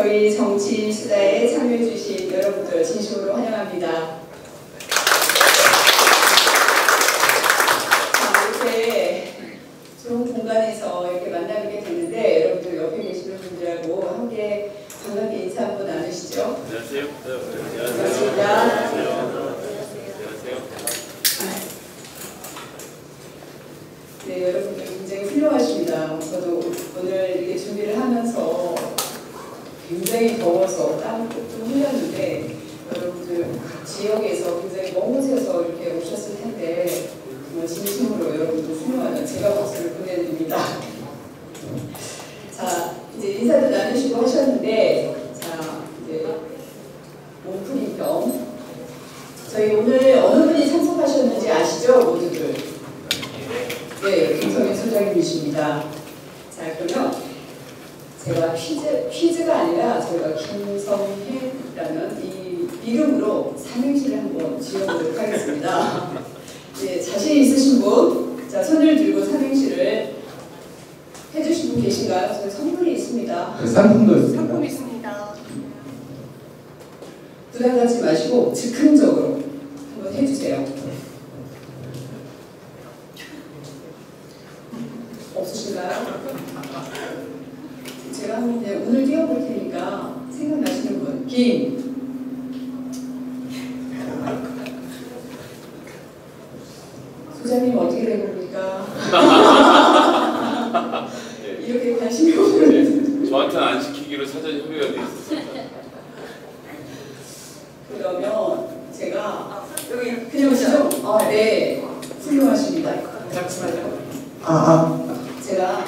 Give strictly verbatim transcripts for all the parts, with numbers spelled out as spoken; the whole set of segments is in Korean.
저희 정치 수다에 참여해주신 여러분들 진심으로 환영합니다. 자, 이렇게 좋은 공간에서 이렇게 만나게 됐는데 여러분들 옆에 계시는 분들하고 함께 반갑게 인사 한번 나누시죠. 안녕하세요. 반갑습니다. 안녕하세요. 안녕하세요. 네, 여러분들 굉장히 훌륭하십니다. 저도 오늘 이렇게 준비를 하면서 굉장히 더워서 땀을 뚝뚝 흘렸는데 여러분들 각 지역에서 굉장히 먼 곳에서 이렇게 오셨을 텐데 정말 진심으로 여러분들 훌륭하다. 제가 박수를 보내드립니다. 자, 이제 인사도 나누시고 하셨는데 자, 이제 몸풀이 겸 저희 오늘 어느 분이 참석하셨는지 아시죠? 모두들. 네, 김성현 소장님이십니다. 자, 그러면 제가 퀴즈, 퀴즈가 아니라 저희가 김성현이라는 이 이름으로 삼행시를 한번 지어보도록 하겠습니다. 네, 자신 있으신 분, 자, 손을 들고 삼행시를 해주신 분 계신가요? 저희 선물이 있습니다. 네, 상품도 있습니다. 상품 있습니다. 부담 갖지 마시고 즉흥적으로 한번 해주세요. 없으신가요? 제가 한번 그냥 운을 띄워볼 테니까 생각나시는 분. 김. 소장님 어떻게 된 겁니까? 이렇게 관심이 없는. 저한테는 안 시키기로 사전 협의가 돼 있었습니다. 그러면 제가 여기 그냥 오시죠? 아, 네. 훌륭하십니다. 잠시만요. 아, 아. 제가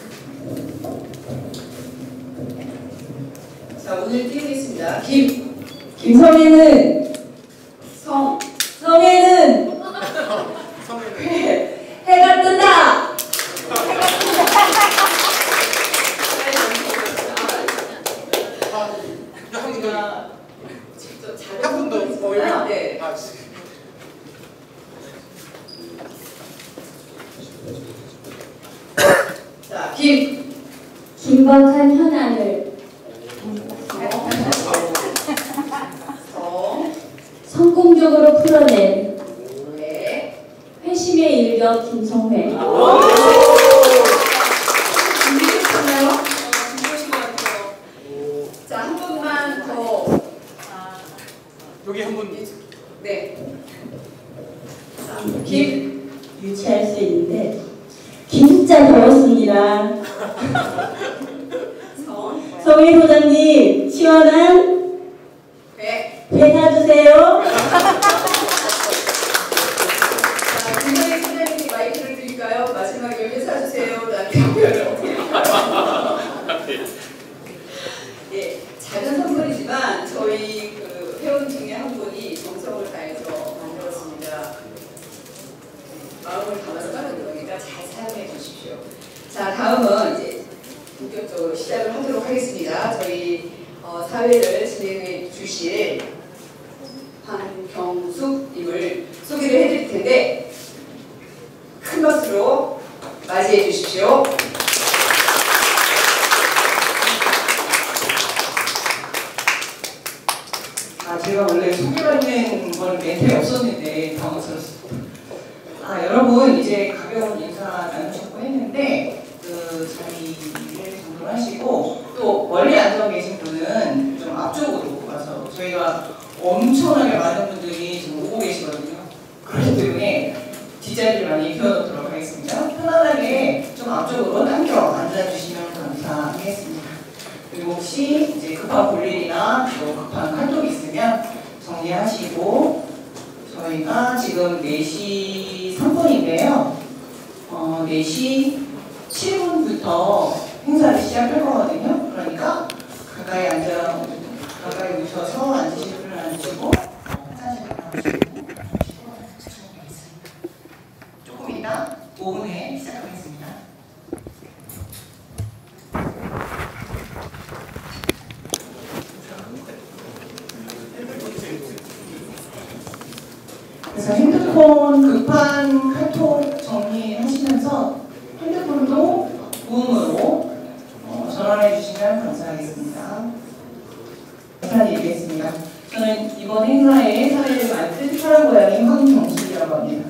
자 오늘 띄우겠습니다. 김 김성애는 성 성애는 해 해가 뜬다. 한 분 더. 아, 네. 자, 김 긴박한 현안을 성 성공적으로 풀어낸 네. 회심의 일격 김성회. 준비되셨나요? 준비되신 것 같아요. 자, 한 분만 더. 여기 한 분. 네. 자, 김 유치할 수 있는데 진짜 더웠습니다. 성 성회 소장님 시원한 배 배 사주세요. 자, 김선희 소장님 마이크를 드릴까요? 마지막에 회 사주세요. 라는 답변을 어떻게 할까요? 예, 작은 선물이지만 저희 그 회원 중에 한 분이 정성을 다해서 만들었습니다. 마음을 담아서 까는 거니까 잘 사용해 주십시오. 자, 다음은 이제 본격적으로 시작을 하도록 하겠습니다. 저희 어, 사회를 진행해 주실 한경숙님을 소개를 해드릴 텐데 큰 박수로 맞이해 주십시오. 아, 제가 원래 소개받는 건 멘트에 없었는데 당황스럽습니다. 아, 여러분 이제 가벼운 인사 나누셨고 했는데 그 자리를 정돈하시고 또 멀리 앉아 계신 분은 좀 앞쪽으로 와서 저희가 엄청나게 많은 분들이 지금 오고 계시거든요. 그렇기 때문에 뒷자리를 많이 비워놓도록 하겠습니다. 편안하게 좀 앞쪽으로 당겨 앉아주시면 감사하겠습니다. 그리고 혹시 이제 급한 볼일이나 또 급한 활동이 있으면 정리하시고 저희가 지금 네 시 삼 분인데요. 어, 네 시 칠 분부터 행사를 시작할 거거든요. 그러니까 가까이 앉아, 가까이 오셔서 앉으실 분을 앉으시고 화장실을 가시고 조금 이따 오 분 후에 시작하겠습니다. 그래서 핸드폰 급한 카톡 정리하시면서 핸드폰도 무음으로 어, 전환해 주시면 감사하겠습니다. 저는 이번 행사에 사례를 맡은 파란 고양이 황경숙이라고 합니다.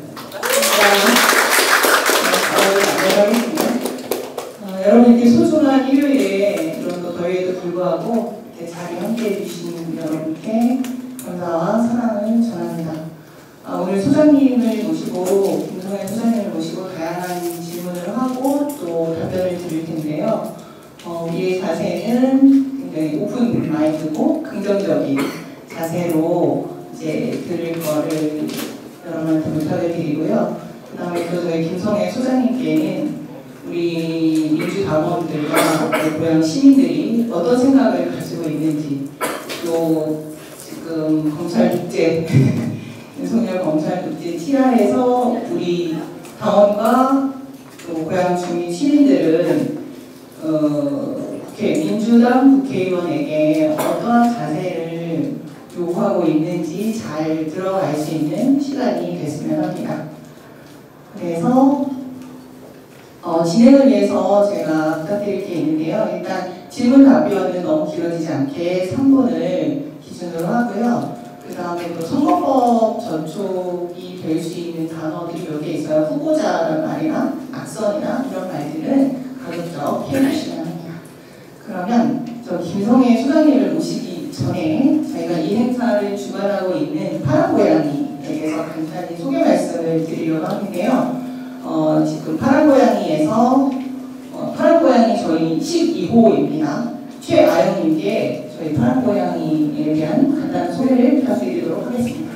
하겠습니다. 어, 여러분 이렇게 소중한 일요일에 이런 또 더위에도 불구하고 이렇게 자리 함께해 주신 여러분께 감사와 사랑을 전합니다. 아, 오늘 소장님을 모시고 김성현 소장님을 모시고 다양한 질문을 하고 또 답변을 드릴 텐데요. 어, 우리의 자세는 굉장히 오픈 마인드고 긍정적인 자세로 이제 들을 거를 여러분한테 부탁을 드리고요. 그 다음에 또 저희 김성애 소장님께는 우리 민주당원들과 고향 시민들이 어떤 생각을 가지고 있는지, 또 지금 검찰 독재, 윤석열 검찰 독재 티라에서 우리 당원과 또 고향 주민 시민들은 어, 국회, 민주당 국회의원에게 어떠한 자세를 요구하고 있는지 잘 들어갈 수 있는 시간이 됐으면 합니다. 그래서 어, 진행을 위해서 제가 부탁드릴 게 있는데요. 일단 질문 답변은 너무 길어지지 않게 삼 분을 기준으로 하고요. 그 다음에 또 선거법 전촉이 될 수 있는 단어들이 몇 개 있어요. 후보자라는 말이나 악선이나 이런 말들은 가급적 피해주시면 합니다. 그러면 저 김성애 소장님을 모시기 전에 저희가 이 행사를 주관하고 있는 파란 고양이에 대해서 간단히 소개 말씀을 드리려고 하는데요. 어, 지금 파란 고양이에서 어, 파란 고양이 저희 십이 호입니다. 최아영님께 저희 파란 고양이에 대한 간단한 소개를 부탁드리도록 하겠습니다.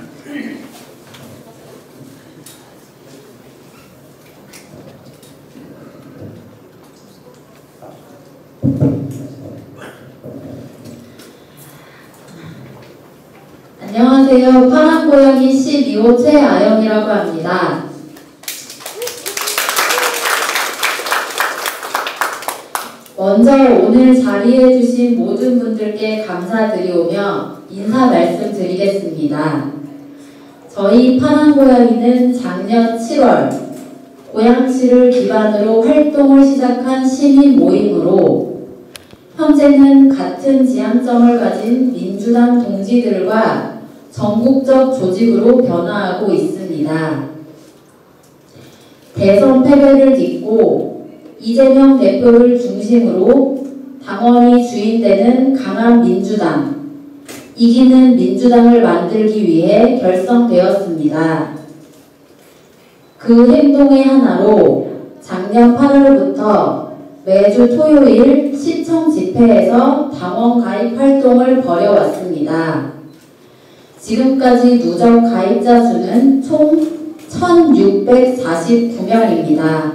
안녕하세요. 파란 고양이 십이 호 최아영이라고 합니다. 먼저 오늘 자리해 주신 모든 분들께 감사드리오며 인사 말씀드리겠습니다. 저희 파란 고양이는 작년 칠월 고양시를 기반으로 활동을 시작한 시민 모임으로 현재는 같은 지향점을 가진 민주당 동지들과 전국적 조직으로 변화하고 있습니다. 대선 패배를 딛고 이재명 대표를 중심으로 당원이 주인되는 강한 민주당, 이기는 민주당을 만들기 위해 결성되었습니다. 그 행동의 하나로 작년 팔월부터 매주 토요일 시청 집회에서 당원 가입 활동을 벌여왔습니다. 지금까지 누적 가입자 수는 총 천육백사십구 명입니다.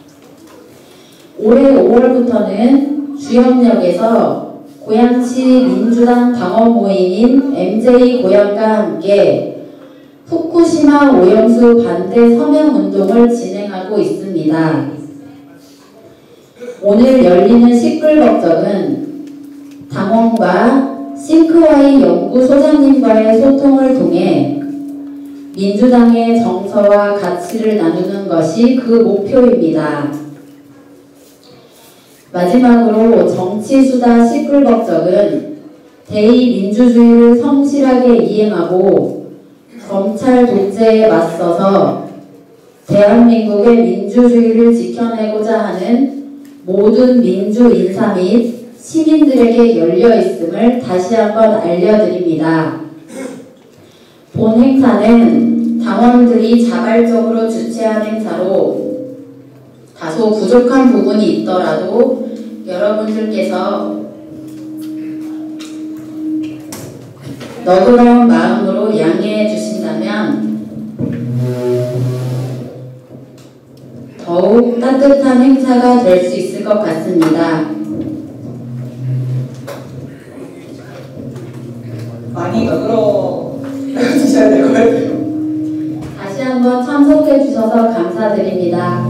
올해 오월부터는 주현역에서 고양시 민주당 당원 모임인 엠제이 고양과 함께 후쿠시마 오염수 반대 서명운동을 진행하고 있습니다. 오늘 열리는 시끌벅적은 당원과 싱크와이 연구소장님과의 소통을 통해 민주당의 정서와 가치를 나누는 것이 그 목표입니다. 마지막으로 정치수다 시끌벅적은 대의 민주주의를 성실하게 이행하고 검찰 독재에 맞서서 대한민국의 민주주의를 지켜내고자 하는 모든 민주 인사 및 시민들에게 열려 있음을 다시 한번 알려드립니다. 본 행사는 당원들이 자발적으로 주최한 행사로 다소 부족한 부분이 있더라도 여러분들께서 너그러운 마음으로 양해해 주신다면 더욱 따뜻한 행사가 될 수 있을 것 같습니다. 많이 너그러 주셔야 될 것 같아요. 다시 한번 참석해 주셔서 감사드립니다.